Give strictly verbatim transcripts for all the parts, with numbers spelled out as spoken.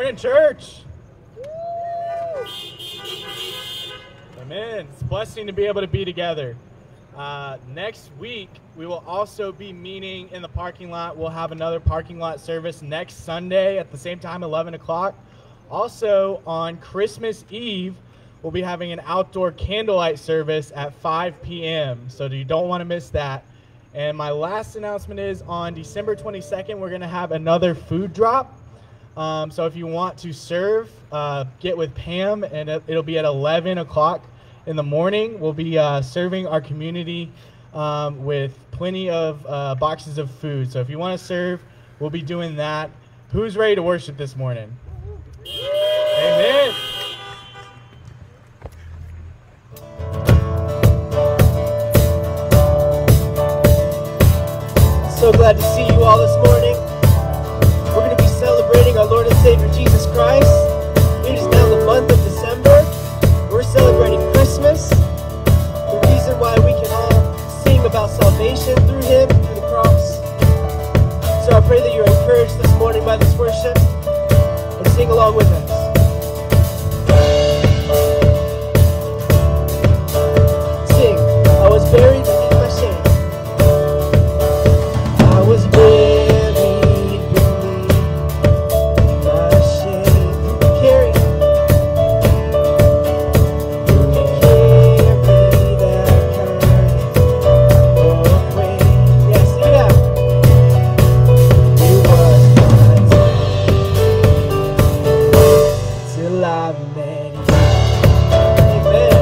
morning, church. Amen. It's a blessing to be able to be together. Uh, next week, we will also be meeting in the parking lot. We'll have another parking lot service next Sunday at the same time, eleven o'clock. Also, on Christmas Eve, we'll be having an outdoor candlelight service at five p m So you don't want to miss that. And my last announcement is on December twenty-second, we're going to have another food drop. Um, so if you want to serve, uh, get with Pam, and it, it'll be at eleven o'clock in the morning. We'll be uh, serving our community um, with plenty of uh, boxes of food. So if you want to serve, we'll be doing that. Who's ready to worship this morning? Amen. So glad to see you all this morning. We're going to be celebrating our Lord and Savior Jesus Christ. It is now the month of December. We're celebrating Christmas. The reason why we can all sing about salvation through Him, through the cross. So I pray that you're encouraged this morning by this worship and sing along with us. Sing, I was buried beneath my shame. I was buried beneath my shame. Carry, carry that kind of weight. Yes, sing it out. It was my time till I met you. Amen.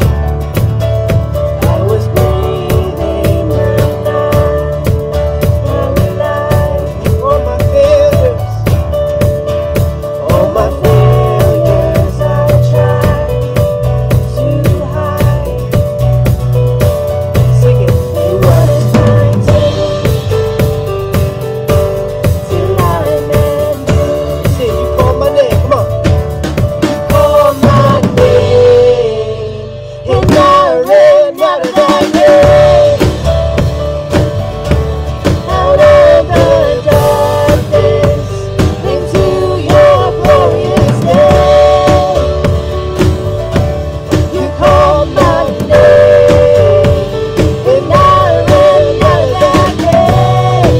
I was breathing and I'm alive. All my failures, all my failures I tried to hide. Sing it. It was my time till I met you. Sing, you called my name. Come on. Call my name, and I ran out of that grave, out of the darkness, into your glorious day. You called my name, and I ran out of that grave,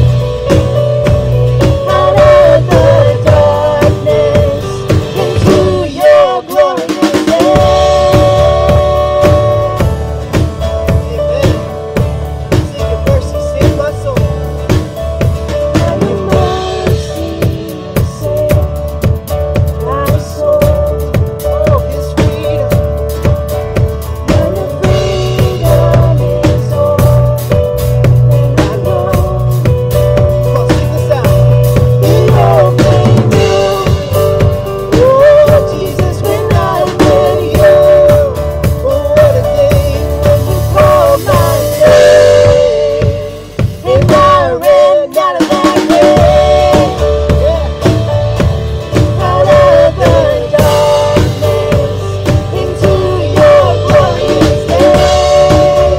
out of the darkness, into your glorious day. Amen. Sing your mercy, save my soul. And your mercy save my soul. Oh, His freedom, and the freedom is all that I know. Come on, sing this out. It all came new. Oh, Jesus, when I met you. Oh, what a day when you called my name, and I ran out of that grave, out of the darkness, into your glorious day.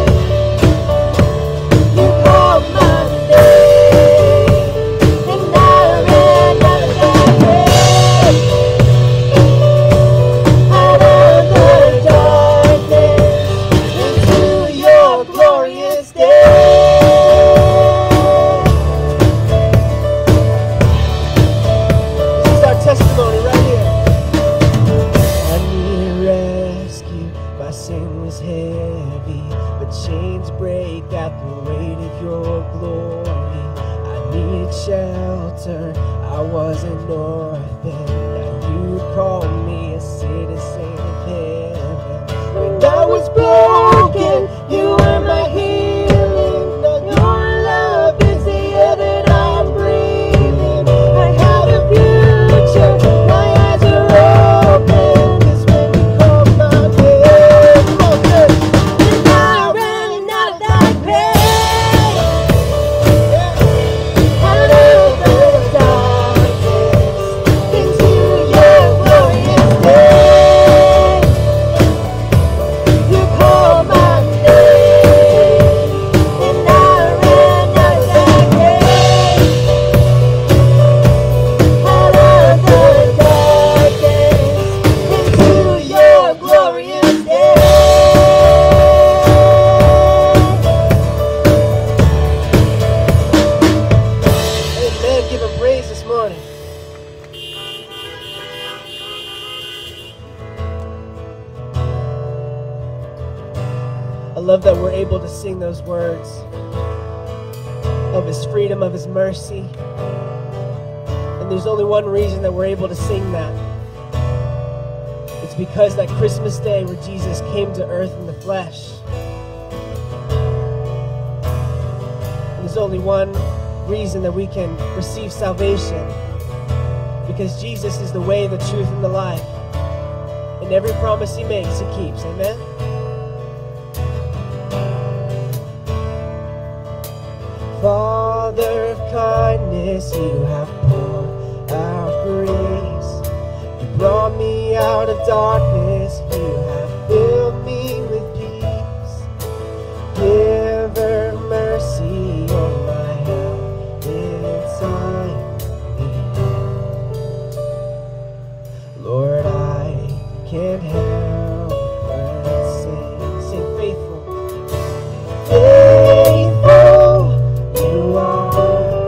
You called my name, and I ran out of that grave, out of the darkness, into your glorious day. This is our testimony right here. I needed rescue, my sin was heavy, but chains break at the weight of your glory. I needed shelter, I was an orphan, and you called me a citizen of heaven. When I was broken, you were my healing. Now your love is the air that I'm breathing. I had a future, my eyes are open. 'Cause when you called my name, come on, church. And I ran out of that grave, out of the darkness, into your glorious I love that we're able to sing those words of His freedom, of His mercy. And there's only one reason that we're able to sing that. It's because that Christmas day where Jesus came to earth in the flesh. And there's only one reason that we can receive salvation, because Jesus is the way, the truth, and the life. And every promise He makes, He keeps. Amen? Father of kindness, You have poured out grace. You brought me out of darkness. You have filled me with peace. Giver of mercy, You're my help inside me. Lord, I can't help but sing. Sing faithful. Faithful You are.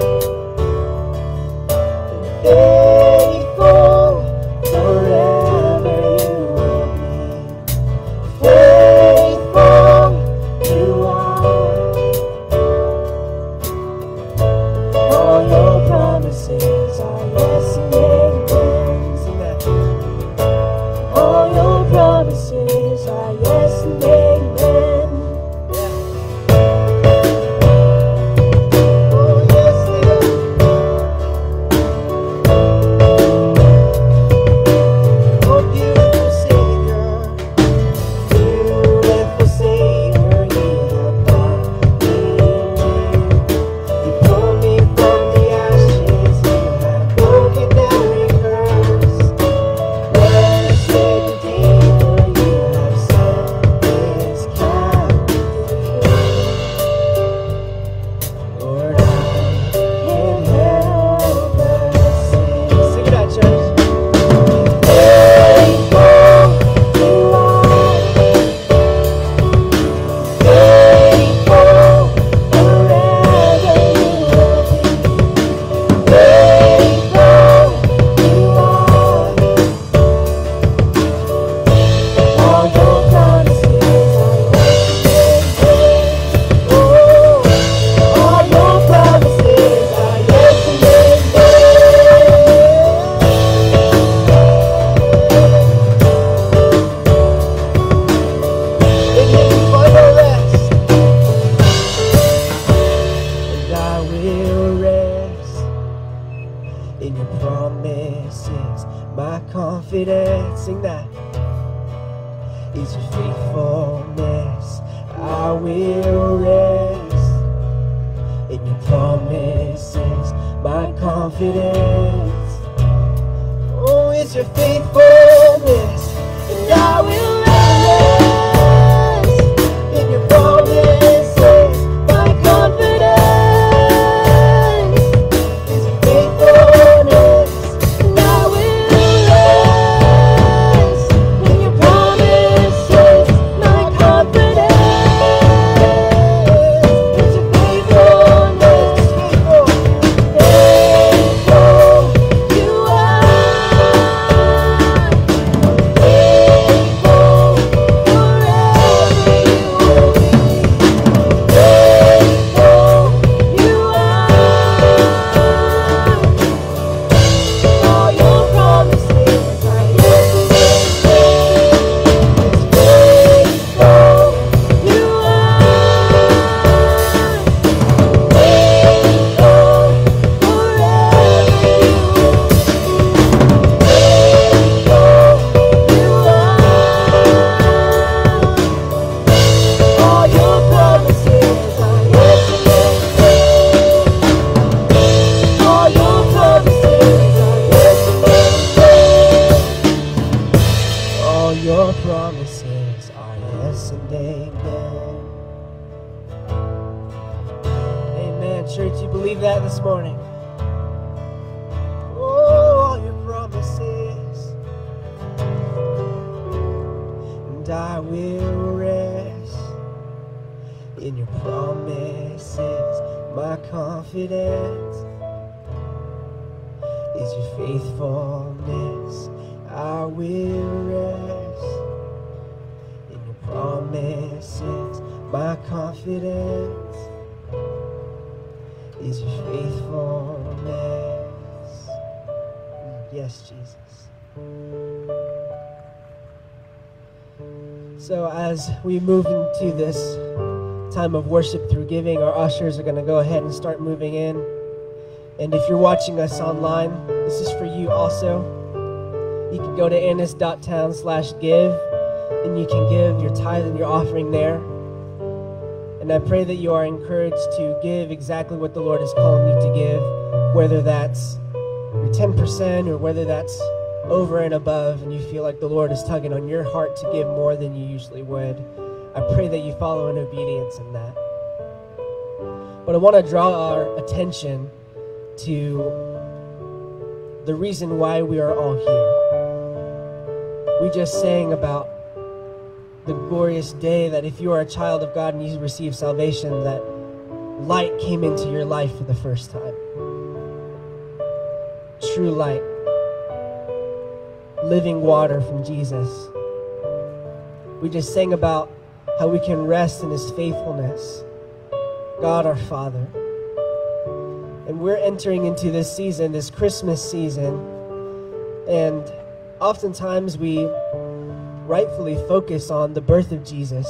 Faithful forever You will be. Faithful You are. All Your promises are yes and amen. Sing that. All Your promises are yes and amen. Oh, yes, they are. Oh, beautiful Savior, beautiful Savior, You have brought me near. You pulled me from the ashes. You have broken every curse. Blessed Redeemer, You have set this captive free. Lord, I can't help but sing. Sing it out, church. Faithful You are. Faithful forever You will be. Faithful You are. All Your promises are yes and amen. Oh, all Your promises are yes and amen. In You find our rest, and I will rest in Your promises. My confidence, sing that, is Your faithfulness. I will rest in Your promises. My confidence, oh, it's Your faithfulness. And I will rest in Your promises. My confidence is Your faithfulness. And I will rest in Your promises. My confidence is Your faithfulness. Faithful You are. Faithful forever You will be. Faithful You are. All Your promises are yes and amen. Faithful You are. Faithful forever You will be. Faithful You are. All Your promises are yes and amen. All Your promises are yes and amen. All Your promises are yes and amen. Amen. Church, you believe that this morning? Oh, all Your promises. And I will rest in Your promises. My confidence is Your faithfulness. I will rest in Your promises. My confidence is your faithfulness. Yes, Jesus. So as we move into this time of worship through giving, our ushers are going to go ahead and start moving in. And if you're watching us online, this is for you also. You can go to annis.town slash give, and you can give your tithe and your offering there. And I pray that you are encouraged to give exactly what the Lord is calling you to give, whether that's your ten percent or whether that's over and above, and you feel like the Lord is tugging on your heart to give more than you usually would. I pray that you follow in obedience in that. But I want to draw our attention to the reason why we are all here. We just sang about the glorious day that if you are a child of God and you receive salvation, that light came into your life for the first time. True light. Living water from Jesus. We just sang about how we can rest in his faithfulness. God our Father. And we're entering into this season, this Christmas season, and oftentimes we rightfully focus on the birth of Jesus.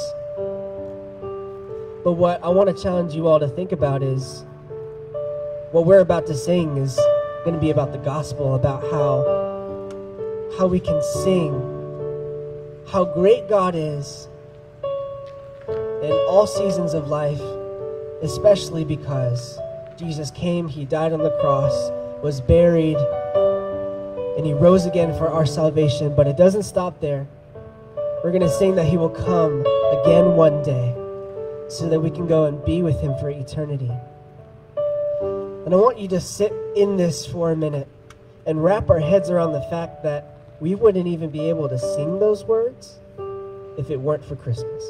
But what I want to challenge you all to think about is what we're about to sing is going to be about the gospel, about how how we can sing how great God is in all seasons of life, especially because Jesus came, he died on the cross, was buried, and he rose again for our salvation. But it doesn't stop there. We're going to sing that he will come again one day so that we can go and be with him for eternity. And I want you to sit in this for a minute and wrap our heads around the fact that we wouldn't even be able to sing those words if it weren't for Christmas.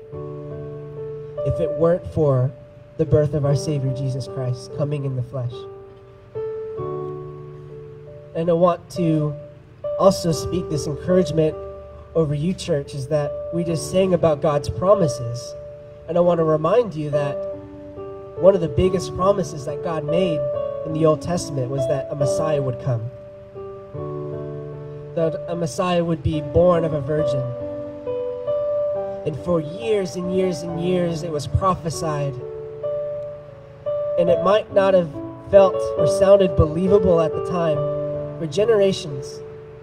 If it weren't for the birth of our Savior, Jesus Christ, coming in the flesh. And I want to also speak this encouragement over you, church, is that we just sang about God's promises. And I want to remind you that one of the biggest promises that God made in the Old Testament was that a Messiah would come. That a Messiah would be born of a virgin. And for years and years and years it was prophesied. And it might not have felt or sounded believable at the time for generations.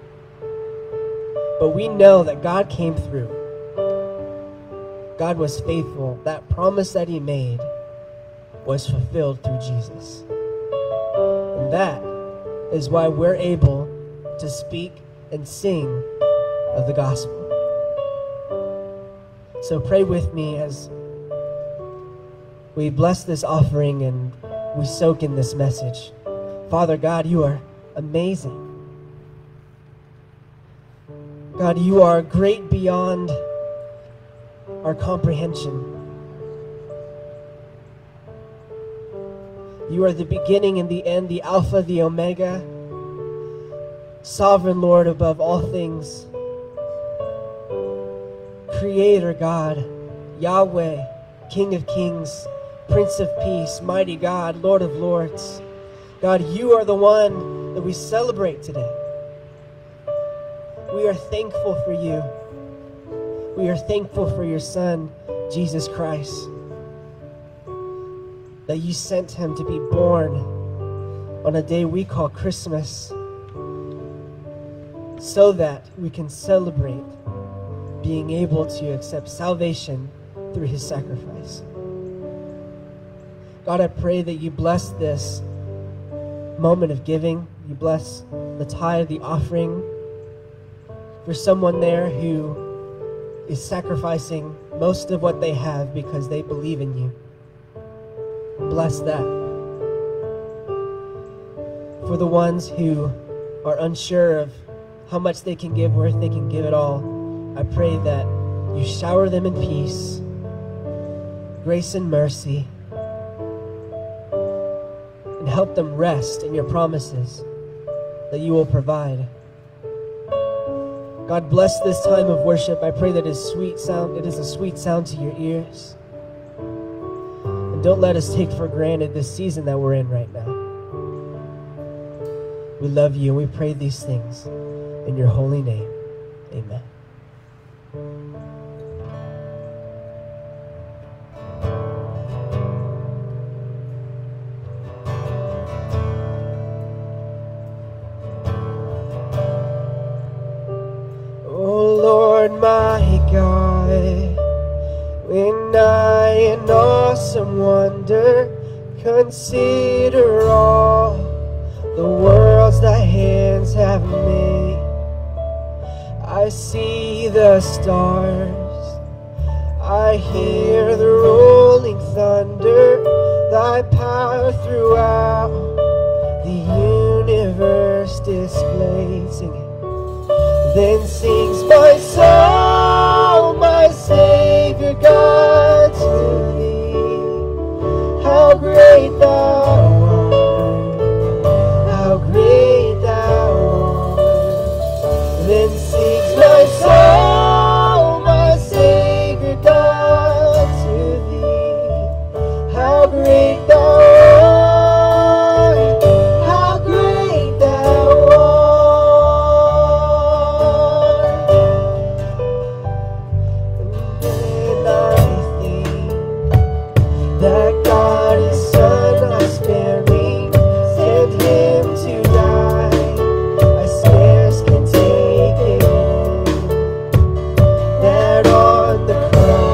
But we know that God came through. God was faithful. That promise that he made was fulfilled through Jesus. And that is why we're able to speak and sing of the gospel. So pray with me as we bless this offering and we soak in this message. Father God, you are amazing. God, you are great beyond our comprehension. You are the beginning and the end, the Alpha, the Omega, sovereign Lord above all things. Creator God, Yahweh, King of Kings, Prince of Peace, Mighty God, Lord of Lords. God, you are the one that we celebrate today. We are thankful for you. We are thankful for your Son, Jesus Christ, that you sent him to be born on a day we call Christmas, so that we can celebrate being able to accept salvation through his sacrifice. God, I pray that you bless this moment of giving. You bless the tithe, the offering. For someone there who is sacrificing most of what they have because they believe in you. Bless that. For the ones who are unsure of how much they can give or if they can give it all, I pray that you shower them in peace, grace and mercy, and help them rest in your promises that you will provide. God, bless this time of worship. I pray that it is sweet sound, it is a sweet sound to your ears. don't let us take for granted this season that we're in right now. We love you and we pray these things in your holy name. Amen. Oh Lord my God, when I in awesome wonder consider all the worlds thy hands have made, I see the stars, I hear the rolling thunder, thy power throughout the universe displayed. Sing it. Then sings my soul, my Savior God, to thee. How great thou art, how great thou art. Then sings my soul, my Savior God, to thee. How great thou art, how great thou art. And then I think that God His Son has spared me, sent Him to die. I scarce can take it in, that on the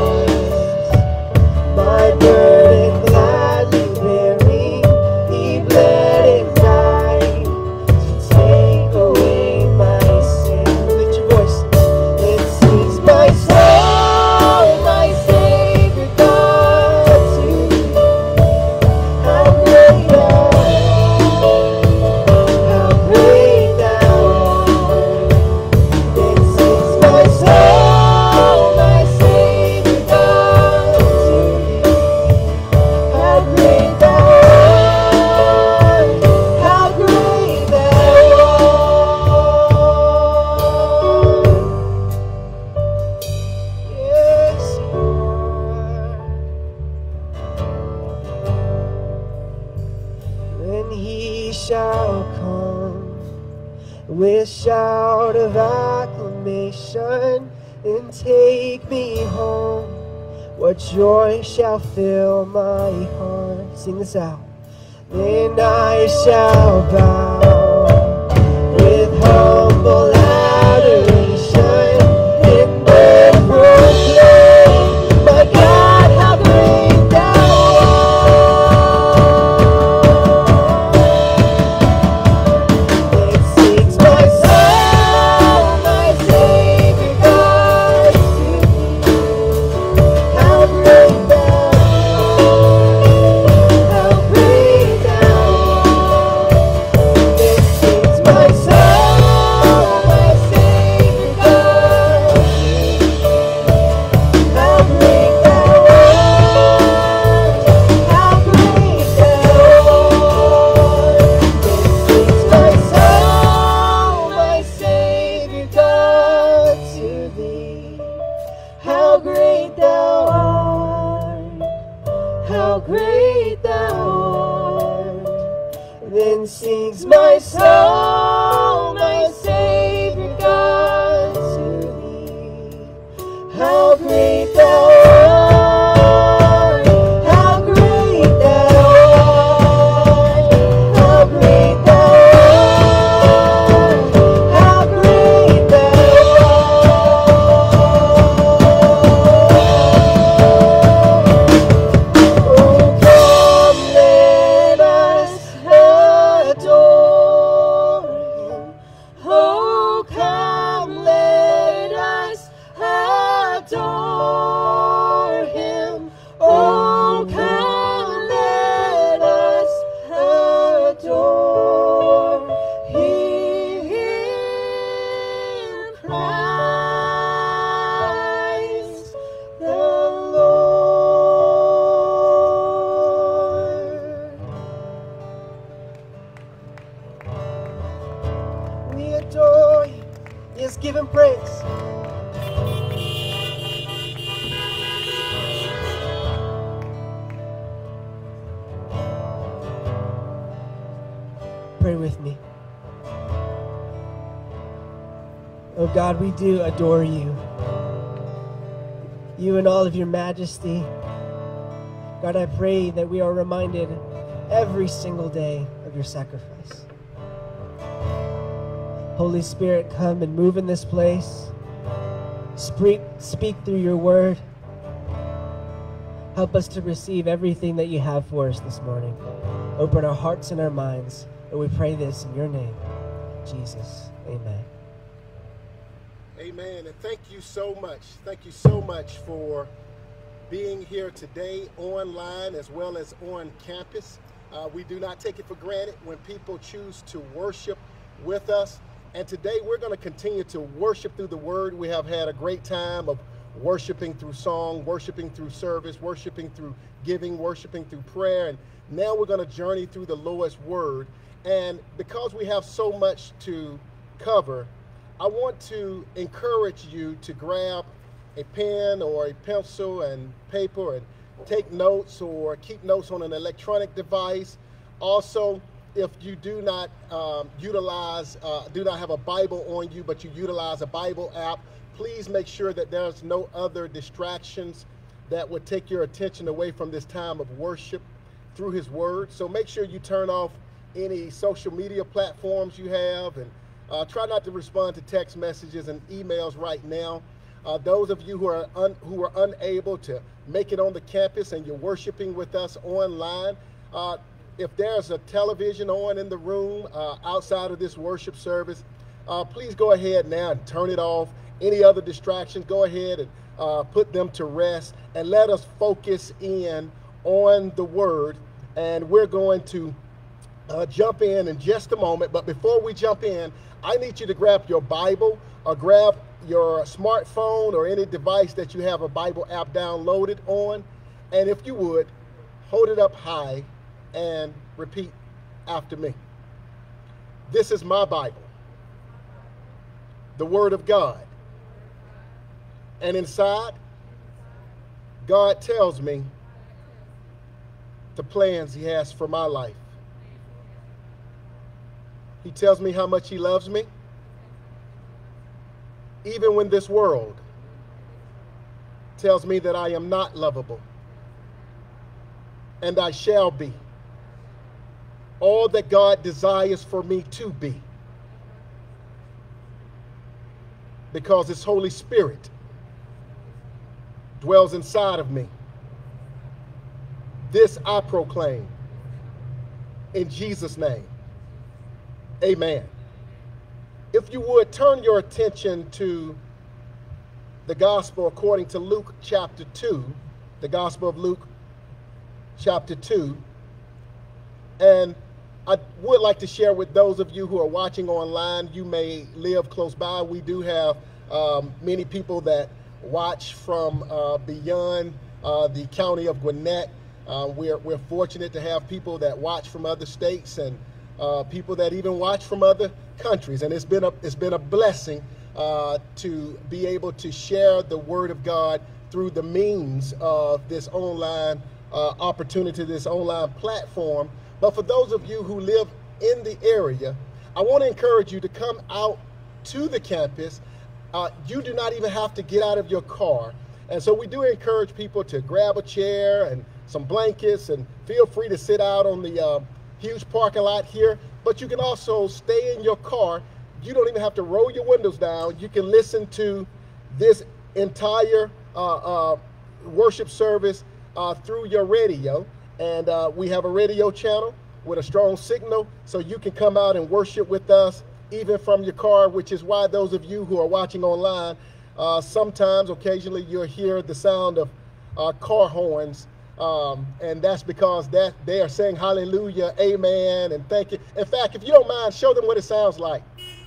cross my burden gladly bearing, He bled and died to take away my sin. Lift your voice. It sings my soul, my Savior God, to thee. How great thou art, how great thou art. Then sings my soul, my Savior God, to thee. How great thou art, how great thou art. Yes, you are. When He shall come with shout of acclamation and take me home, what joy shall fill my heart. Sing this out. Then I shall bow with humble adoration and then proclaim, my God, how great thou art. Then sings my soul, my Savior God, to thee. How great thou art, how great thou art. Then sings my soul, my Savior God, to thee. How great thou art, how great thou art. Then sings my soul, my Savior God, to thee. How great thou art, how great thou art. Then sings my soul, my Savior God, to thee. How great thou art, how great thou art. How great thou art, how great thou art. Oh, come, let us adore Him. pray with me? Oh God, we do adore you. You in all of your majesty. God, I pray that we are reminded every single day of your sacrifice. Holy Spirit, come and move in this place. Speak, speak through your word. Help us to receive everything that you have for us this morning. Open our hearts and our minds, and we pray this in your name, Jesus. Amen. Amen. And thank you so much. Thank you so much for being here today online as well as on campus. Uh, we do not take it for granted when people choose to worship with us. And today we're going to continue to worship through the word. We have had a great time of worshiping through song, worshiping through service, worshiping through giving, worshiping through prayer. And now we're going to journey through the Lord's word. And because we have so much to cover, I want to encourage you to grab a pen or a pencil and paper and take notes or keep notes on an electronic device. Also, if you do not um, utilize, uh, do not have a Bible on you, but you utilize a Bible app, please make sure that there's no other distractions that would take your attention away from this time of worship through his word. So make sure you turn off any social media platforms you have, and uh, try not to respond to text messages and emails right now. Uh, those of you who are un who are unable to make it on the campus and you're worshiping with us online, uh, if there's a television on in the room uh, outside of this worship service, uh, please go ahead now and turn it off. Any other distractions, go ahead and uh, put them to rest, and let us focus in on the word. And we're going to uh, jump in in just a moment. But before we jump in, I need you to grab your Bible or grab your smartphone or any device that you have a Bible app downloaded on. And if you would, hold it up high and repeat after me. This is my Bible, the Word of God. And inside, God tells me the plans he has for my life. He tells me how much he loves me, even when this world tells me that I am not lovable, and I shall be all that God desires for me to be, because his Holy Spirit dwells inside of me. This I proclaim in Jesus' name. Amen. If you would, turn your attention to the gospel according to Luke chapter two, the gospel of Luke chapter two. And I would like to share with those of you who are watching online, you may live close by. We do have um, many people that watch from uh, beyond uh, the county of Gwinnett. Uh, we're, we're fortunate to have people that watch from other states, and uh, people that even watch from other countries. And it's been a, it's been a blessing uh, to be able to share the word of God through the means of this online uh, opportunity, this online platform. But for those of you who live in the area, I want to encourage you to come out to the campus. Uh, you do not even have to get out of your car. And so we do encourage people to grab a chair and some blankets, and feel free to sit out on the uh, huge parking lot here. But you can also stay in your car. You don't even have to roll your windows down. You can listen to this entire uh, uh, worship service uh, through your radio. And uh, we have a radio channel with a strong signal, so you can come out and worship with us even from your car, which is why those of you who are watching online, uh, sometimes, occasionally, you'll hear the sound of uh, car horns. Um, and that's because that they are saying hallelujah, amen, and thank you. In fact, if you don't mind, show them what it sounds like.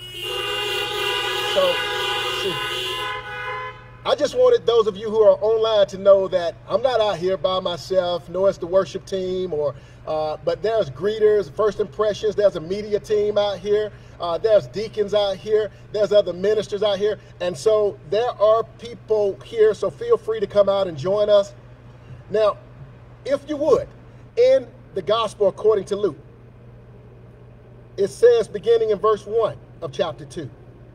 So, see, I just wanted those of you who are online to know that I'm not out here by myself, nor is the worship team, or uh, but there's greeters, first impressions, there's a media team out here, uh, there's deacons out here, there's other ministers out here, and so there are people here, so feel free to come out and join us. Now, if you would, in the gospel according to Luke, it says, beginning in verse one of chapter two.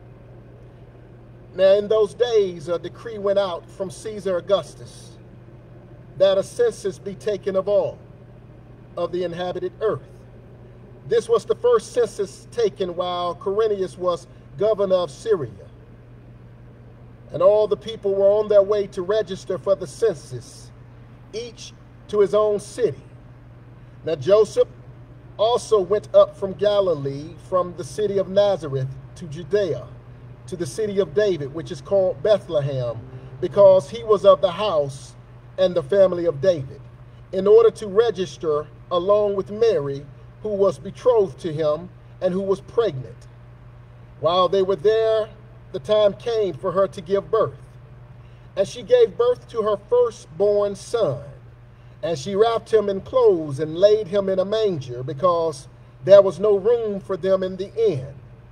Now in those days a decree went out from Caesar Augustus that a census be taken of all of the inhabited earth. This was the first census taken while Quirinius was governor of Syria. And all the people were on their way to register for the census, each to his own city. Now Joseph also went up from Galilee, from the city of Nazareth to Judea, to the city of David, which is called Bethlehem, because he was of the house and the family of David, in order to register along with Mary, who was betrothed to him and who was pregnant. While they were there, the time came for her to give birth. And she gave birth to her firstborn son. And she wrapped him in clothes and laid him in a manger, because there was no room for them in the inn.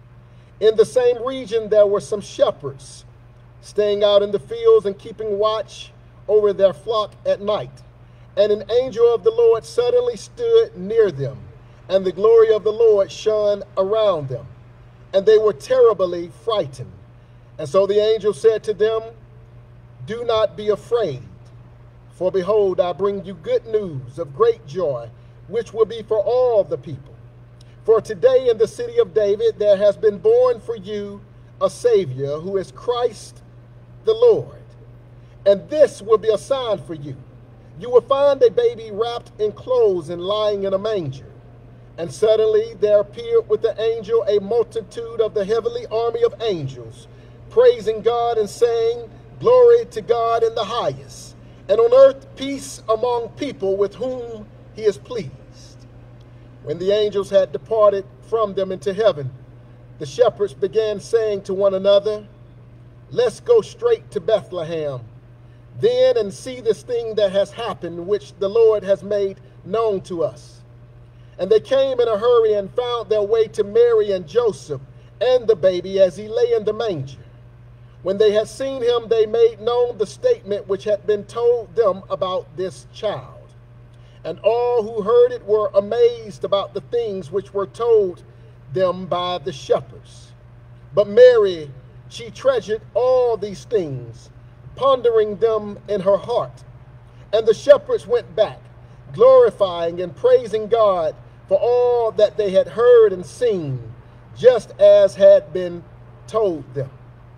In the same region there were some shepherds staying out in the fields and keeping watch over their flock at night. And an angel of the Lord suddenly stood near them, and the glory of the Lord shone around them, and they were terribly frightened. And so the angel said to them, "Do not be afraid, for behold, I bring you good news of great joy, which will be for all the people. For today in the city of David there has been born for you a Savior, who is Christ the Lord. And this will be a sign for you. You will find a baby wrapped in clothes and lying in a manger." And suddenly there appeared with the angel a multitude of the heavenly army of angels, praising God and saying, "Glory to God in the highest, and on earth peace among people with whom he is pleased." When the angels had departed from them into heaven, the shepherds began saying to one another, "Let's go straight to Bethlehem, then, and see this thing that has happened, which the Lord has made known to us." And they came in a hurry and found their way to Mary and Joseph and the baby as he lay in the manger. When they had seen him, they made known the statement which had been told them about this child. And all who heard it were amazed about the things which were told them by the shepherds. But Mary, she treasured all these things, pondering them in her heart. And the shepherds went back, glorifying and praising God for all that they had heard and seen, just as had been told them.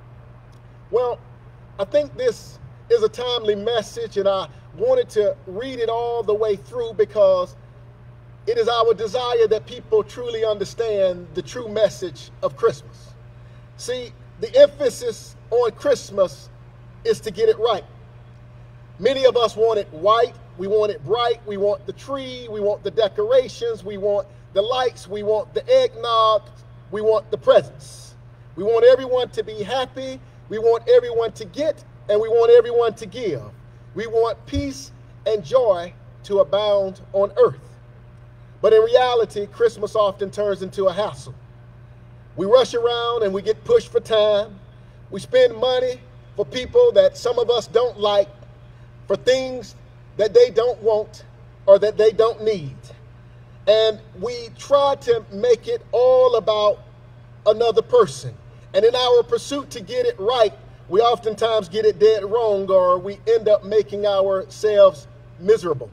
Well, I think this is a timely message, and I wanted to read it all the way through because it is our desire that people truly understand the true message of Christmas. See, the emphasis on Christmas is to get it right. Many of us want it white, we want it bright, we want the tree, we want the decorations, we want the lights, we want the eggnog, we want the presents. We want everyone to be happy, we want everyone to get, and we want everyone to give. We want peace and joy to abound on earth. But in reality, Christmas often turns into a hassle. We rush around and we get pushed for time. We spend money for people that some of us don't like, for things that they don't want or that they don't need. And we try to make it all about another person. And in our pursuit to get it right, we oftentimes get it dead wrong, or we end up making ourselves miserable.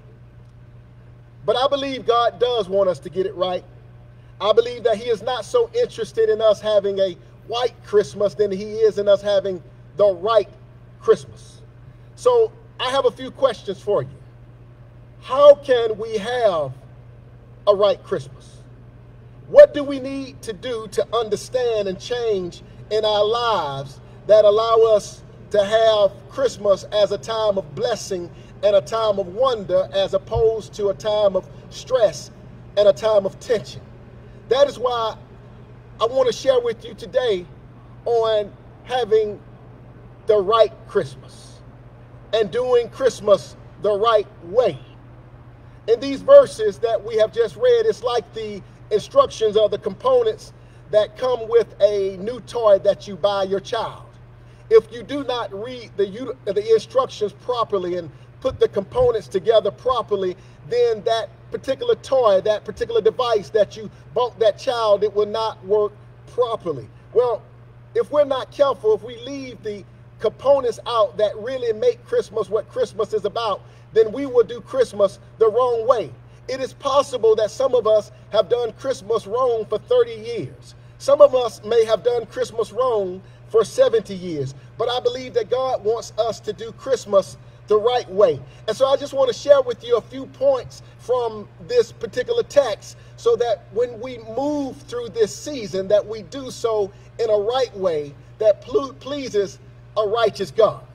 But I believe God does want us to get it right. I believe that he is not so interested in us having a white Christmas than he is in us having the right Christmas. So I have a few questions for you. How can we have a right Christmas? What do we need to do to understand and change in our lives that allow us to have Christmas as a time of blessing and a time of wonder, as opposed to a time of stress and a time of tension? That is why I want to share with you today on having the right Christmas and doing Christmas the right way. In these verses that we have just read, it's like the instructions or the components that come with a new toy that you buy your child. If you do not read the, the instructions properly and put the components together properly, then that particular toy, that particular device that you bought that child, it will not work properly. Well, if we're not careful, if we leave the components out that really make Christmas what Christmas is about, then we will do Christmas the wrong way. It is possible that some of us have done Christmas wrong for thirty years. Some of us may have done Christmas wrong for seventy years. But I believe that God wants us to do Christmas the right way. And so I just want to share with you a few points from this particular text so that when we move through this season, that we do so in a right way that pleases a righteous God.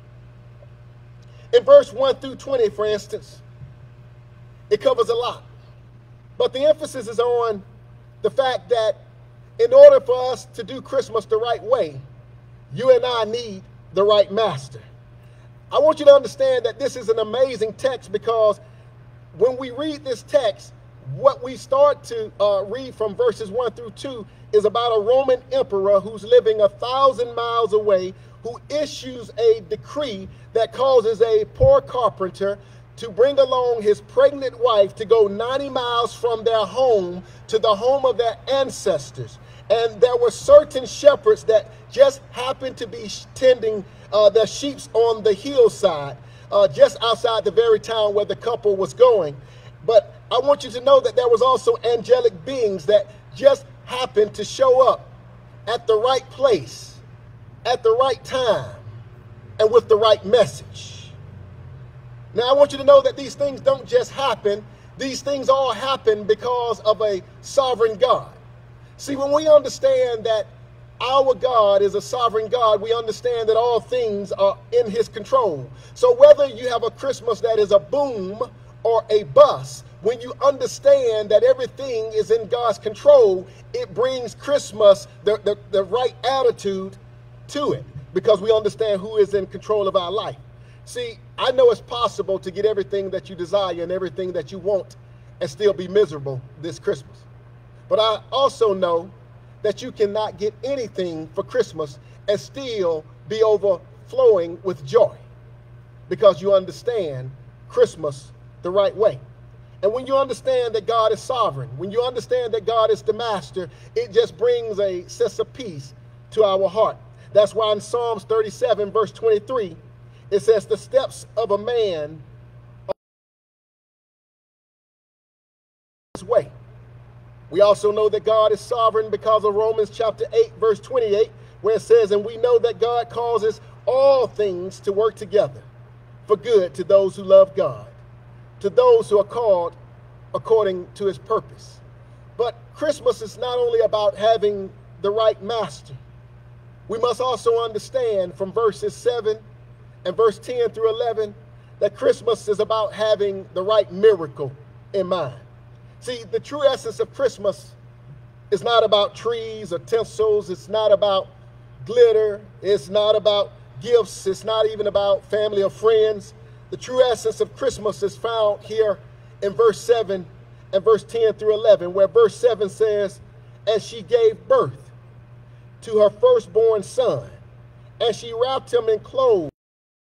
In verse one through twenty, for instance, it covers a lot. But the emphasis is on the fact that in order for us to do Christmas the right way, you and I need the right master. I want you to understand that this is an amazing text, because when we read this text, what we start to uh, read from verses one through two is about a Roman emperor who's living a thousand miles away, who issues a decree that causes a poor carpenter to bring along his pregnant wife to go ninety miles from their home to the home of their ancestors. And there were certain shepherds that just happened to be tending uh, the sheep on the hillside, uh, just outside the very town where the couple was going. But I want you to know that there was also angelic beings that just happened to show up at the right place, at the right time, and with the right message. Now, I want you to know that these things don't just happen. These things all happen because of a sovereign God. See, when we understand that our God is a sovereign God, we understand that all things are in his control. So whether you have a Christmas that is a boom or a bust, when you understand that everything is in God's control, it brings Christmas the, the, the right attitude to it, because we understand who is in control of our life. See, I know it's possible to get everything that you desire and everything that you want and still be miserable this Christmas. But I also know that you cannot get anything for Christmas and still be overflowing with joy, because you understand Christmas the right way. And when you understand that God is sovereign, when you understand that God is the master, it just brings a sense of peace to our heart. That's why in Psalms thirty-seven, verse twenty-three, it says, the steps of a man are his way. We also know that God is sovereign because of Romans chapter eight, verse twenty-eight, where it says, and we know that God causes all things to work together for good to those who love God, to those who are called according to his purpose. But Christmas is not only about having the right master. We must also understand from verses seven and verse ten through eleven that Christmas is about having the right miracle in mind. See, the true essence of Christmas is not about trees or tinsels. It's not about glitter. It's not about gifts. It's not even about family or friends. The true essence of Christmas is found here in verse seven and verse ten through eleven, where verse seven says, and she gave birth to her firstborn son, and she wrapped him in clothes.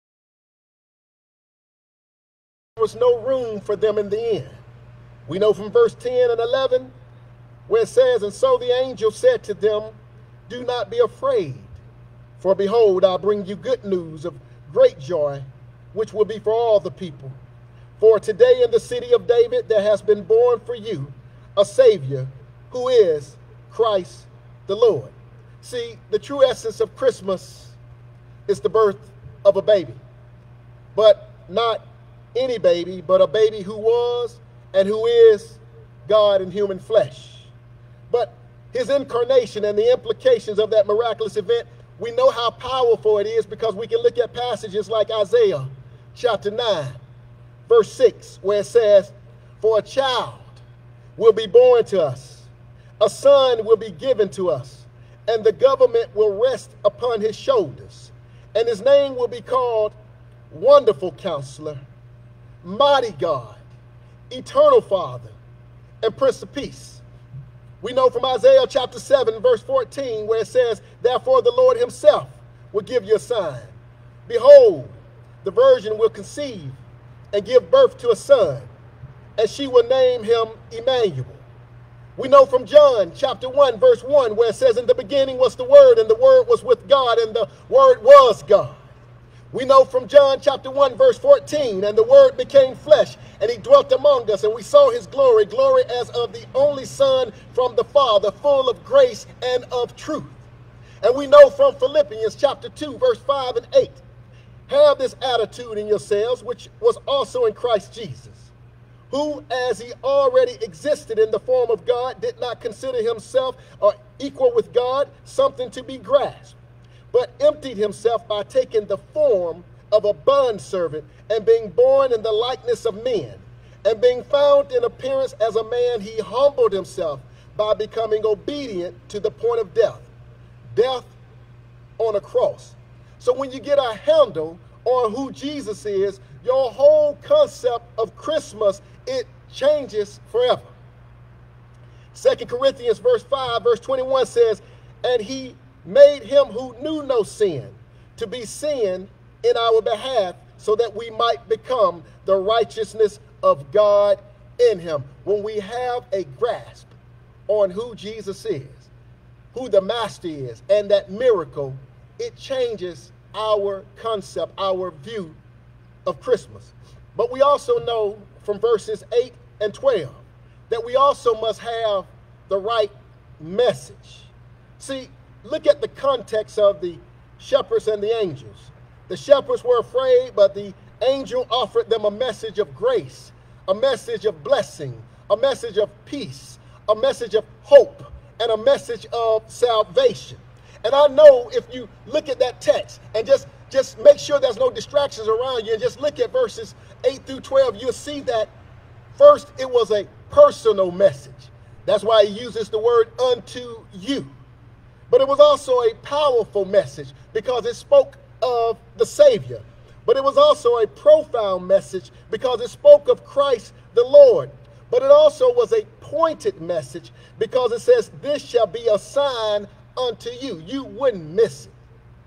There was no room for them in the inn. We know from verse ten and eleven, where it says, and so the angel said to them, do not be afraid, for behold, I bring you good news of great joy, which will be for all the people. For today in the city of David there has been born for you a Savior, who is Christ the Lord. See, the true essence of Christmas is the birth of a baby, but not any baby, but a baby who was and who is God in human flesh. But his incarnation and the implications of that miraculous event, we know how powerful it is, because we can look at passages like Isaiah chapter nine, verse six, where it says, for a child will be born to us, a son will be given to us, and the government will rest upon his shoulders, and his name will be called Wonderful Counselor, Mighty God, Eternal Father, and Prince of Peace. We know from Isaiah chapter seven, verse fourteen, where it says, therefore the Lord himself will give you a sign. Behold, the virgin will conceive and give birth to a son, and she will name him Emmanuel. We know from John chapter one, verse one, where it says, in the beginning was the Word, and the Word was with God, and the Word was God. We know from John chapter one, verse fourteen, and the Word became flesh, and he dwelt among us, and we saw his glory, glory as of the only Son from the Father, full of grace and of truth. And we know from Philippians chapter two, verse five and eight, have this attitude in yourselves, which was also in Christ Jesus, who, as he already existed in the form of God, did not consider himself or equal with God something to be grasped, but emptied himself by taking the form of a bondservant, and being born in the likeness of men, and being found in appearance as a man, he humbled himself by becoming obedient to the point of death, death on a cross. So when you get a handle on who Jesus is, your whole concept of Christmas, it changes forever. Second Corinthians verse five, verse twenty-one says, and he made him who knew no sin to be sin in our behalf, so that we might become the righteousness of God in him. When we have a grasp on who Jesus is, who the master is, and that miracle, it changes our concept, our view of Christmas. But we also know from verses eight and twelve that we also must have the right message. See, look at the context of the shepherds and the angels. The shepherds were afraid, but the angel offered them a message of grace, a message of blessing, a message of peace, a message of hope, and a message of salvation. And I know if you look at that text and just, just make sure there's no distractions around you and just look at verses eight through twelve, you'll see that first it was a personal message. That's why he uses the word unto you. But it was also a powerful message because it spoke of the Savior. But it was also a profound message because it spoke of Christ the Lord. But it also was a pointed message because it says, this shall be a sign unto you. You wouldn't miss it.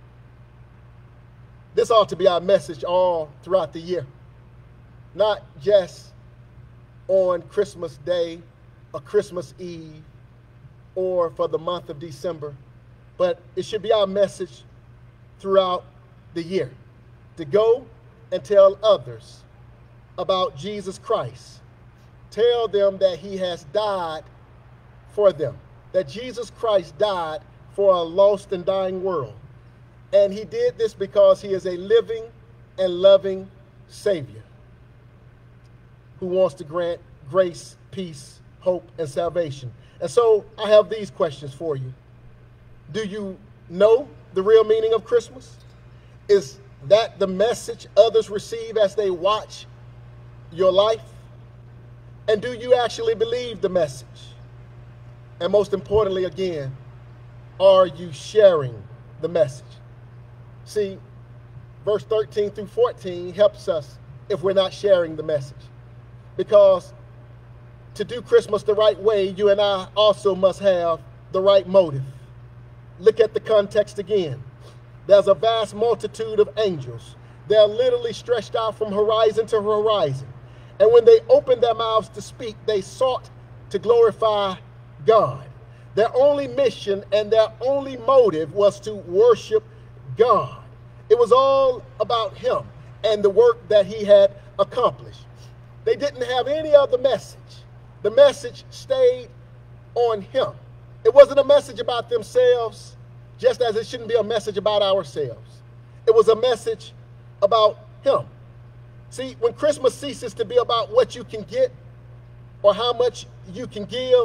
This ought to be our message all throughout the year. Not just on Christmas Day or Christmas Eve or for the month of December, but it should be our message throughout the year, to go and tell others about Jesus Christ. Tell them that he has died for them, that Jesus Christ died for a lost and dying world. And he did this because he is a living and loving Savior who wants to grant grace, peace, hope, and salvation. And so I have these questions for you. Do you know the real meaning of Christmas? Is that the message others receive as they watch your life? And do you actually believe the message? And most importantly, again, are you sharing the message? See, verse thirteen through fourteen helps us if we're not sharing the message. Because to do Christmas the right way, you and I also must have the right motive. Look at the context again. There's a vast multitude of angels. They're literally stretched out from horizon to horizon. And when they opened their mouths to speak, they sought to glorify God. Their only mission and their only motive was to worship God. It was all about him and the work that he had accomplished. They didn't have any other message. The message stayed on him. It wasn't a message about themselves, just as it shouldn't be a message about ourselves. It was a message about him. See, when Christmas ceases to be about what you can get or how much you can give,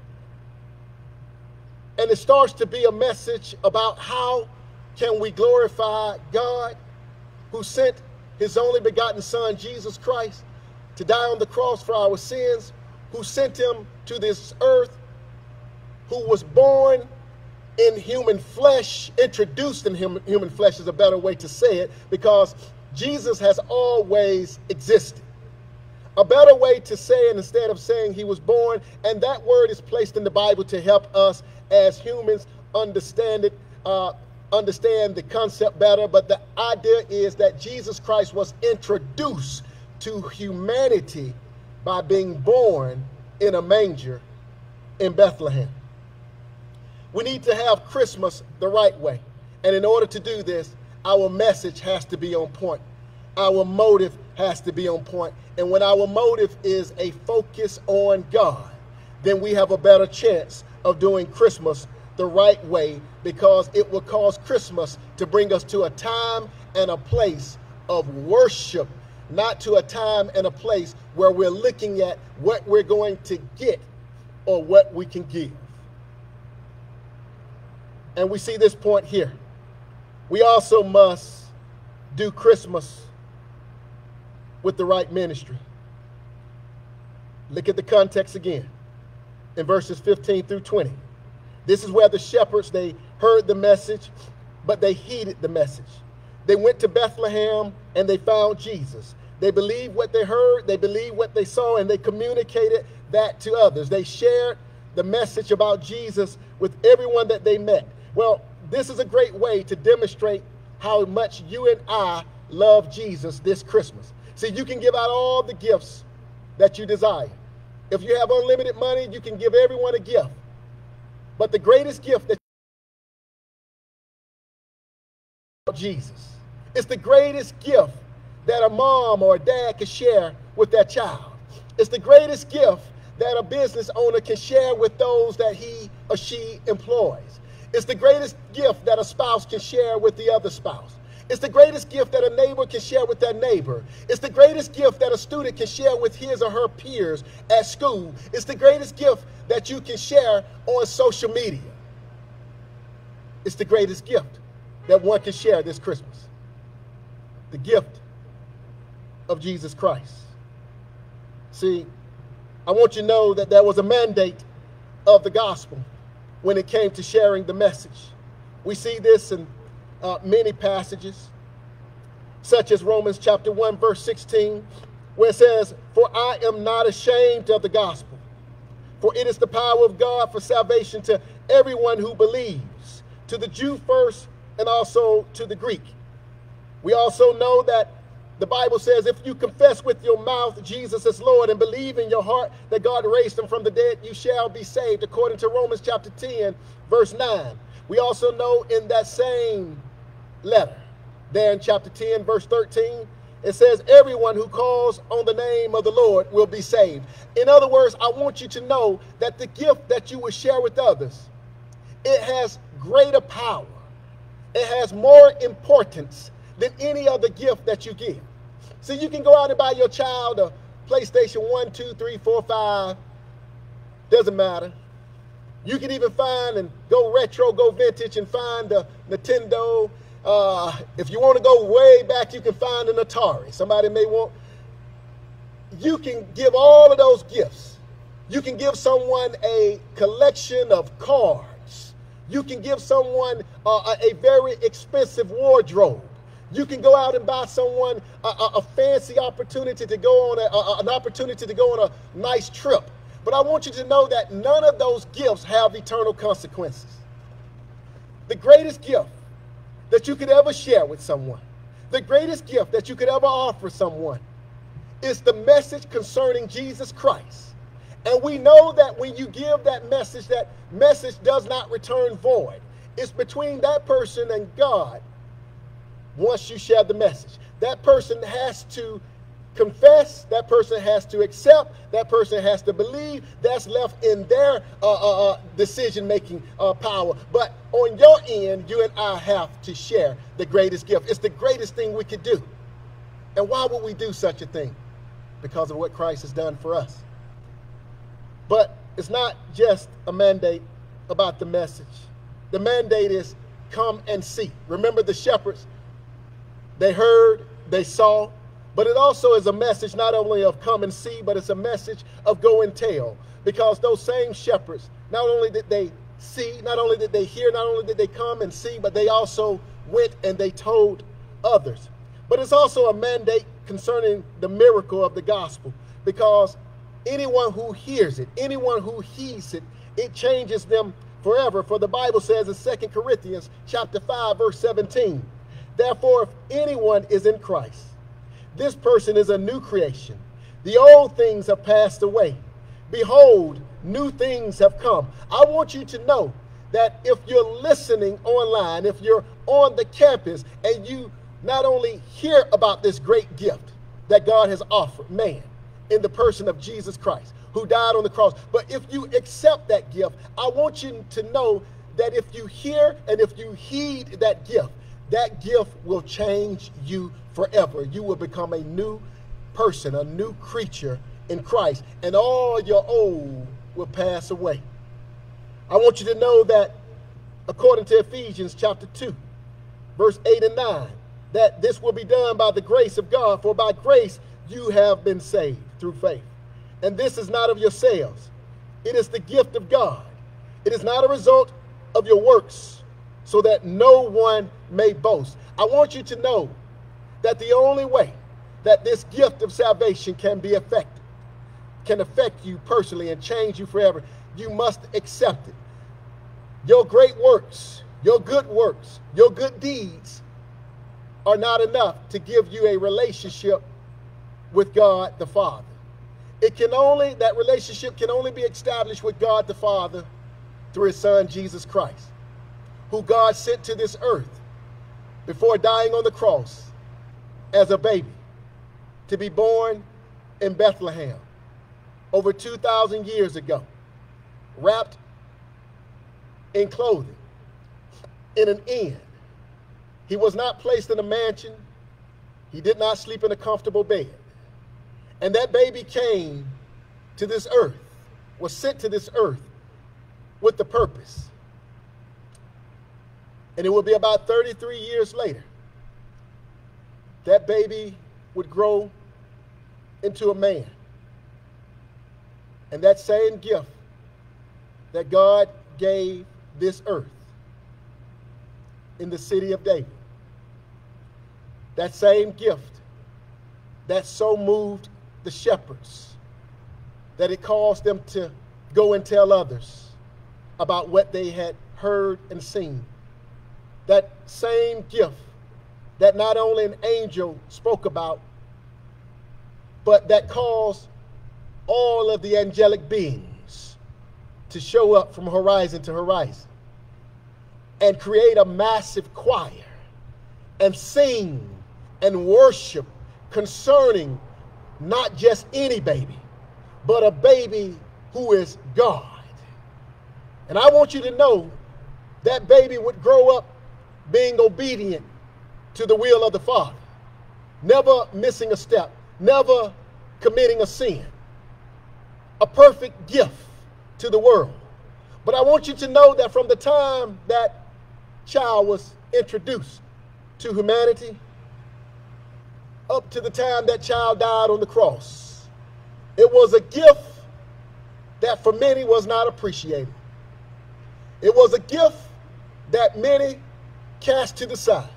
and it starts to be a message about how can we glorify God who sent his only begotten son, Jesus Christ, to die on the cross for our sins, who sent him to this earth, who was born in human flesh, introduced in hum, human flesh is a better way to say it, because Jesus has always existed. A better way to say it, instead of saying he was born, and that word is placed in the Bible to help us as humans understand it, uh, understand the concept better, but the idea is that Jesus Christ was introduced to humanity by being born in a manger in Bethlehem. We need to have Christmas the right way. And in order to do this, our message has to be on point. Our motive has to be on point. And when our motive is a focus on God, then we have a better chance of doing Christmas the right way, because it will cause Christmas to bring us to a time and a place of worship, not to a time and a place where we're looking at what we're going to get or what we can give. And we see this point here. We also must do Christmas with the right ministry. Look at the context again in verses fifteen through twenty. This is where the shepherds, they heard the message, but they heeded the message. They went to Bethlehem and they found Jesus. They believed what they heard, they believed what they saw, and they communicated that to others. They shared the message about Jesus with everyone that they met. Well, this is a great way to demonstrate how much you and I love Jesus this Christmas. See, you can give out all the gifts that you desire. If you have unlimited money, you can give everyone a gift. But the greatest gift that Jesus. It's the greatest gift that a mom or a dad can share with their child. It's the greatest gift that a business owner can share with those that he or she employs. It's the greatest gift that a spouse can share with the other spouse. It's the greatest gift that a neighbor can share with their neighbor. It's the greatest gift that a student can share with his or her peers at school. It's the greatest gift that you can share on social media. It's the greatest gift that one can share this Christmas. The gift of Jesus Christ. See, I want you to know that there was a mandate of the gospel when it came to sharing the message. We see this in uh, many passages, such as Romans chapter one, verse sixteen, where it says, "For I am not ashamed of the gospel, for it is the power of God for salvation to everyone who believes, to the Jew first and also to the Greek." We also know that the Bible says, if you confess with your mouth Jesus is Lord and believe in your heart that God raised him from the dead, you shall be saved, according to Romans chapter ten, verse nine. We also know in that same letter, there in chapter ten, verse thirteen, it says, everyone who calls on the name of the Lord will be saved. In other words, I want you to know that the gift that you will share with others, it has greater power. It has more importance than any other gift that you give. See, you can go out and buy your child a PlayStation one, two, three, four, five. Doesn't matter. You can even find and go retro, go vintage and find a Nintendo. Uh, if you want to go way back, you can find an Atari. Somebody may want. You can give all of those gifts. You can give someone a collection of cards. You can give someone uh, a very expensive wardrobe. You can go out and buy someone a, a, a fancy opportunity to go on a, a, an opportunity to go on a nice trip. But I want you to know that none of those gifts have eternal consequences. The greatest gift that you could ever share with someone, the greatest gift that you could ever offer someone, is the message concerning Jesus Christ. And we know that when you give that message, that message does not return void. It's between that person and God. Once you share the message, that person has to confess, that person has to accept, that person has to believe. That's left in their uh, uh, uh, decision-making uh, power. But on your end, you and I have to share the greatest gift. It's the greatest thing we could do. And why would we do such a thing? Because of what Christ has done for us. But it's not just a mandate about the message. The mandate is come and see. Remember the shepherds? They heard, they saw, but it also is a message not only of come and see, but it's a message of go and tell. Because those same shepherds, not only did they see, not only did they hear, not only did they come and see, but they also went and they told others. But it's also a mandate concerning the miracle of the gospel, because anyone who hears it, anyone who heeds it, it changes them forever. For the Bible says in Second Corinthians chapter five, verse seventeen, therefore, if anyone is in Christ, this person is a new creation. The old things have passed away. Behold, new things have come. I want you to know that if you're listening online, if you're on the campus, and you not only hear about this great gift that God has offered man in the person of Jesus Christ, who died on the cross, but if you accept that gift, I want you to know that if you hear and if you heed that gift, that gift will change you forever. You will become a new person, a new creature in Christ, and all your old will pass away. I want you to know that according to Ephesians chapter two, verse eight and nine, that this will be done by the grace of God, for by grace you have been saved through faith. And this is not of yourselves. It is the gift of God. It is not a result of your works, so that no one may boast. I want you to know that the only way that this gift of salvation can be effective, can affect you personally and change you forever, you must accept it. Your great works, your good works, your good deeds are not enough to give you a relationship with God the Father. It can only, that relationship can only be established with God the Father through his son, Jesus Christ, who God sent to this earth before dying on the cross as a baby to be born in Bethlehem over two thousand years ago, wrapped in clothing, in an inn. He was not placed in a mansion. He did not sleep in a comfortable bed. And that baby came to this earth, was sent to this earth with the purpose. And it would be about thirty-three years later, that baby would grow into a man. And that same gift that God gave this earth in the city of David, that same gift that so moved the shepherds that it caused them to go and tell others about what they had heard and seen. That same gift that not only an angel spoke about, but that caused all of the angelic beings to show up from horizon to horizon and create a massive choir and sing and worship concerning not just any baby, but a baby who is God. And I want you to know that baby would grow up being obedient to the will of the Father, never missing a step, never committing a sin, a perfect gift to the world. But I want you to know that from the time that child was introduced to humanity up to the time that child died on the cross, it was a gift that for many was not appreciated. It was a gift that many cast to the side.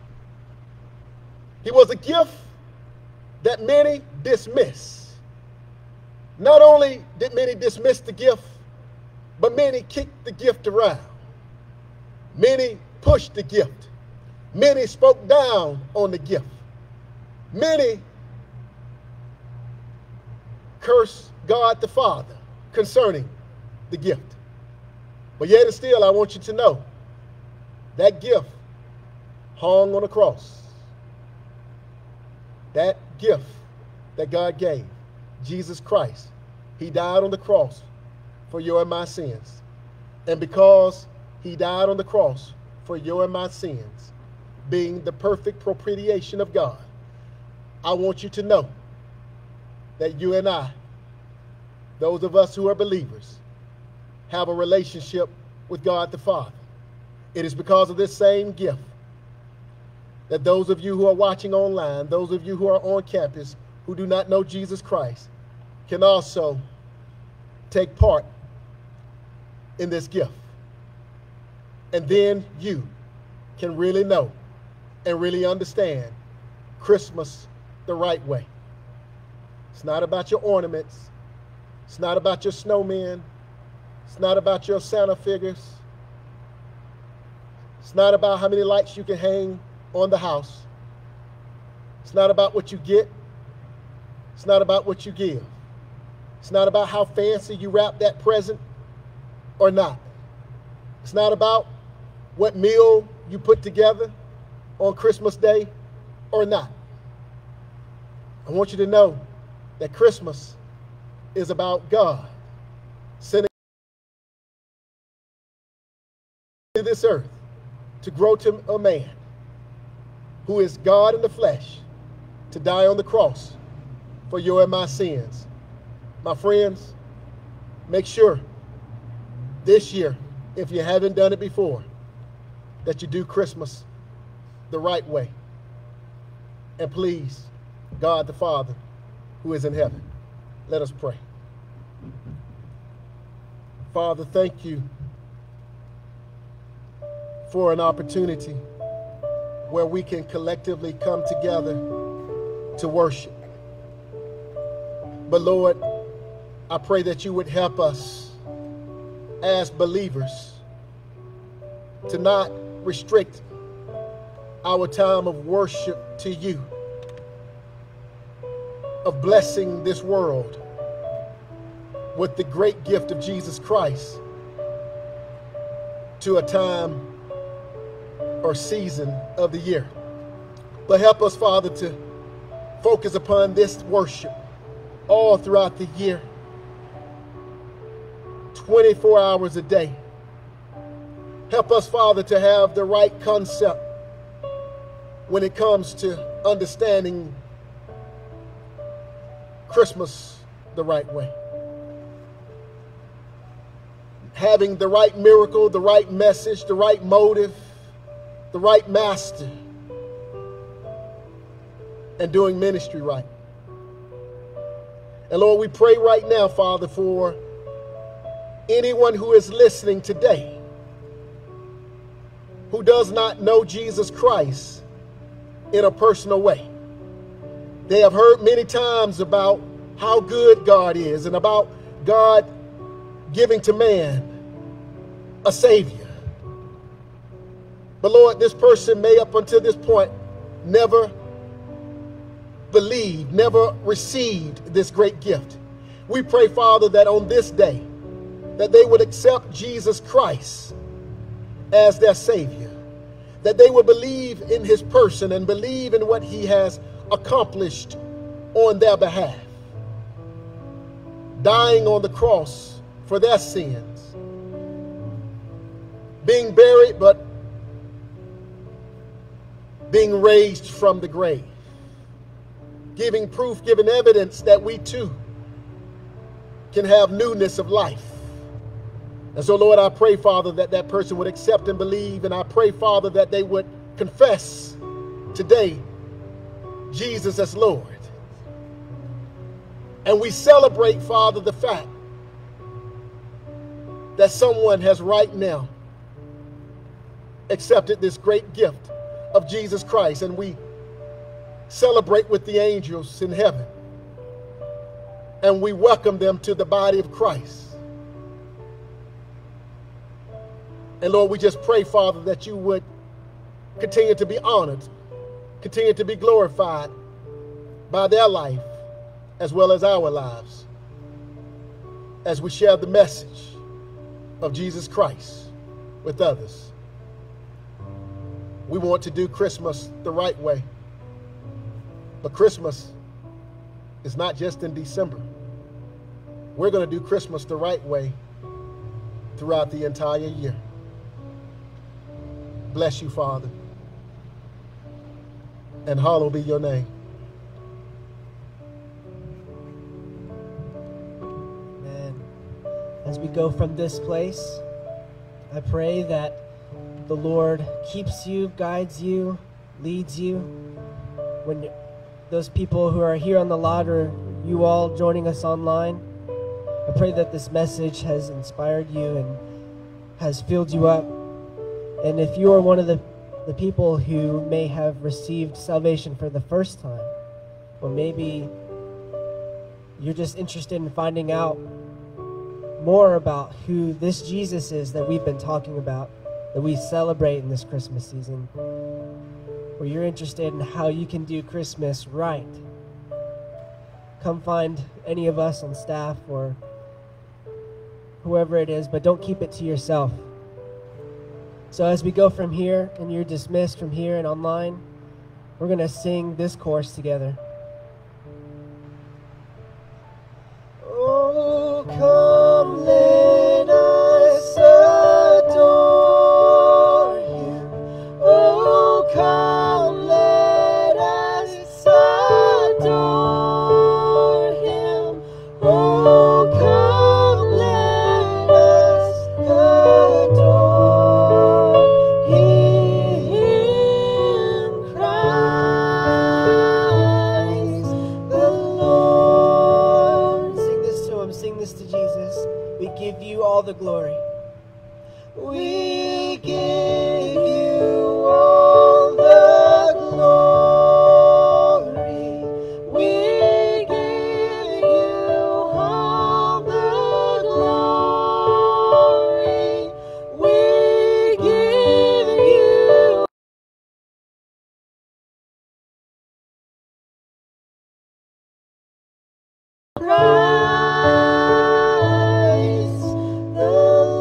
He was a gift that many dismissed. Not only did many dismiss the gift, but many kicked the gift around. Many pushed the gift. Many spoke down on the gift. Many cursed God the Father concerning the gift. But yet and still, I want you to know that gift hung on a cross. That gift that God gave, Jesus Christ, he died on the cross for your and my sins. And because he died on the cross for your and my sins, being the perfect propitiation of God, I want you to know that you and I, those of us who are believers, have a relationship with God the Father. It is because of this same gift that those of you who are watching online, those of you who are on campus who do not know Jesus Christ, can also take part in this gift. And then you can really know and really understand Christmas the right way. It's not about your ornaments. It's not about your snowmen. It's not about your Santa figures. It's not about how many lights you can hang on the house. It's not about what you get. It's not about what you give. It's not about how fancy you wrap that present or not. It's not about what meal you put together on Christmas Day or not. I want you to know that Christmas is about God sending to this earth to grow to a man who is God in the flesh, to die on the cross for your and my sins. My friends, make sure this year, if you haven't done it before, that you do Christmas the right way. And please, God the Father, who is in heaven, let us pray. Father, thank you for an opportunity where we can collectively come together to worship. But Lord, I pray that you would help us as believers to not restrict our time of worship to you, of blessing this world with the great gift of Jesus Christ to a time or season of the year. But help us, Father, to focus upon this worship all throughout the year, twenty-four hours a day. Help us, Father, to have the right concept when it comes to understanding Christmas the right way. Having the right miracle, the right message, the right motive, the right master, and doing ministry right. And Lord, we pray right now, Father, for anyone who is listening today who does not know Jesus Christ in a personal way. They have heard many times about how good God is and about God giving to man a Savior. But Lord, this person may up until this point never believed, never received this great gift. We pray, Father, that on this day, that they would accept Jesus Christ as their Savior, that they would believe in his person and believe in what he has accomplished on their behalf, dying on the cross for their sins, being buried, but being raised from the grave, giving proof, giving evidence that we too can have newness of life. And so, Lord, I pray, Father, that that person would accept and believe, and I pray, Father, that they would confess today Jesus as Lord. And we celebrate, Father, the fact that someone has right now accepted this great gift of Jesus Christ, and we celebrate with the angels in heaven, and we welcome them to the body of Christ. And Lord, we just pray, Father, that you would continue to be honored, continue to be glorified by their life as well as our lives, as we share the message of Jesus Christ with others. We want to do Christmas the right way. But Christmas is not just in December. We're going to do Christmas the right way throughout the entire year. Bless you, Father, and hallowed be your name. Amen. As we go from this place, I pray that the Lord keeps you, guides you, leads you. When those people who are here on the lot or you all joining us online, I pray that this message has inspired you and has filled you up. And if you are one of the, the people who may have received salvation for the first time, or maybe you're just interested in finding out more about who this Jesus is that we've been talking about, that we celebrate in this Christmas season, or you're interested in how you can do Christmas right, come find any of us on staff or whoever it is, but don't keep it to yourself. So as we go from here, and you're dismissed from here and online, we're going to sing this chorus together. Oh, come, let us adore Him. Oh, come, let us adore Him. Oh, come, let us adore Him, Christ the Lord. Sing this to Him. Sing this to Jesus. We give you all the glory. We give you all the glory. We give you all the glory. We give you Christ the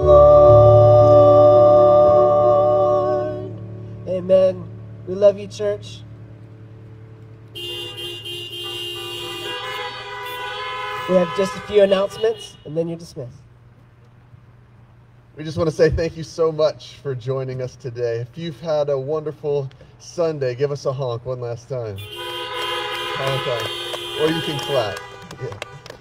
Lord. Amen. We love you, church. We have just a few announcements, and then you're dismissed. We just want to say thank you so much for joining us today. If you've had a wonderful Sunday, give us a honk one last time. Honk, honk. Or you can clap. Yeah.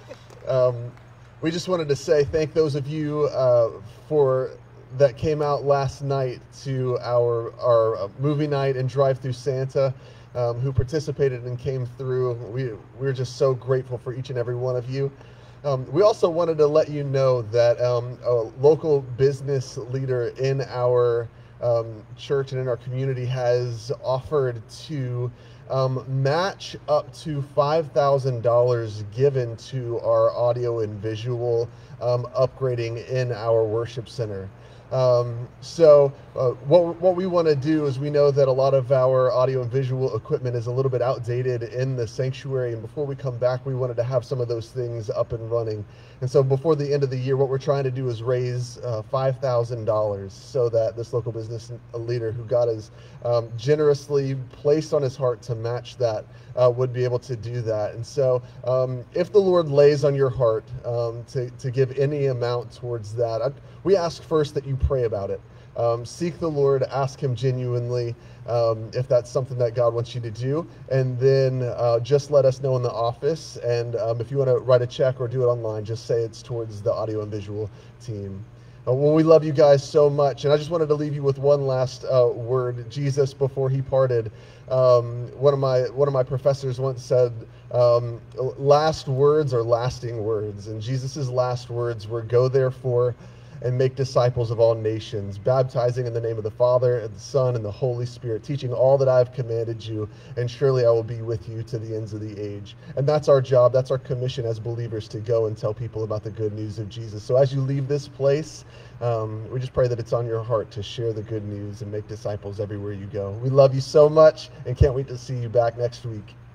Um, we just wanted to say thank those of you uh, for that came out last night to our our uh, movie night and Drive Through Santa, um, who participated and came through. We we're just so grateful for each and every one of you. Um, we also wanted to let you know that um, a local business leader in our um, church and in our community has offered to Um, match up to five thousand dollars given to our audio and visual um, upgrading in our worship center. Um, so uh, what, what we want to do is, we know that a lot of our audio and visual equipment is a little bit outdated in the sanctuary, and before we come back, we wanted to have some of those things up and running. And so before the end of the year, what we're trying to do is raise uh, five thousand dollars so that this local business leader who God has um, generously placed on his heart to match that uh, would be able to do that. And so um, if the Lord lays on your heart um, to, to give any amount towards that, I, we ask first that you pray about it. Um, seek the Lord, ask Him genuinely um, if that's something that God wants you to do, and then uh, just let us know in the office. And um, if you want to write a check or do it online, just say it's towards the audio and visual team. Uh, well, we love you guys so much, and I just wanted to leave you with one last uh, word. Jesus, before He parted, um, one of my one of my professors once said, um, "Last words are lasting words," and Jesus's last words were, "Go therefore and make disciples of all nations, baptizing in the name of the Father and the Son and the Holy Spirit, teaching all that I have commanded you, and surely I will be with you to the ends of the age." And that's our job, that's our commission as believers, to go and tell people about the good news of Jesus. So as you leave this place, um, we just pray that it's on your heart to share the good news and make disciples everywhere you go. We love you so much and can't wait to see you back next week.